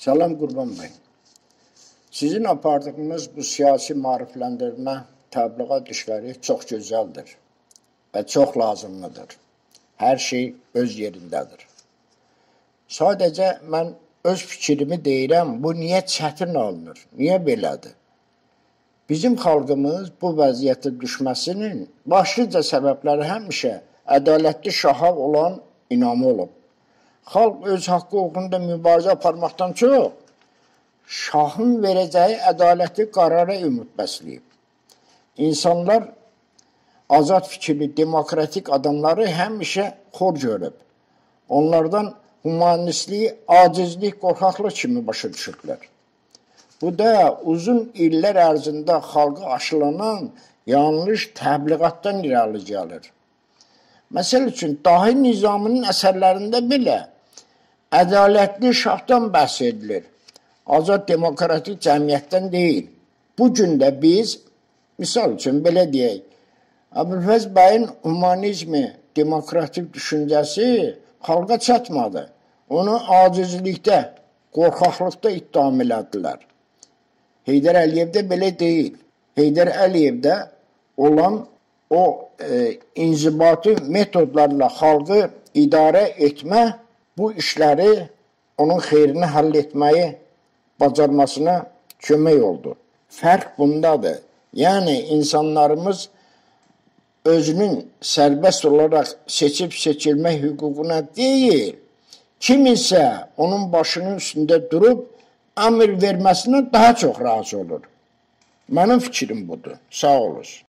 Salam Qurban bəy. Sizin apardığınız bu siyasi maarifləndirmə, təbliğat işləri çox gözəldir və çox lazımlıdır. Hər şey öz yerindədir. Sadəcə mən öz fikrimi deyirəm, bu niyə çətin alınır, niyə belədir? Bizim xalqımız bu vəziyyətə düşməsinin başlıca səbəbləri həmişə ədalətli şaha olan inamı olub. Xalq öz haqqı uğrunda mübarizə aparmaqdan çox, şahın verəcəyi ədalətli qərara ümid bəsləyib. İnsanlar azad fikirli, demokratik adamları həmişə xor görüb. Onlardan humanistlik, acizlik, qorxaqlıq kimi başa düşüblər. Bu da uzun illər ərzində xalqa aşılanan yanlış təbliğatdan irəli gəlir. Məsəl üçün, dahi nizamının əsərlərində belə ədalətli şahdan bəhs edilir. Azad demokratik cəmiyyətdən deyil. Bugün də biz, misal üçün belə deyək, Əbülfəz bəyin humanizmi, demokratik düşüncəsi xalqa çatmadı. Onu acizlikdə, qorxaqlıqda ittiham elədilər. Heydər Əliyevdə belə deyil. Heydər Əliyevdə olan o inzibati metodlarla xalqı idarə etmə, bu işləri onun xeyrini həll etməyi bacarmasına kömək oldu. Fərq bundadır. Yəni, insanlarımız özünün sərbəst olaraq seçib-seçilmək hüququna deyil, kiminsə onun başının üstündə durub əmr verməsinə daha çox razı olur. Mənim fikrim budur. Sağ olun.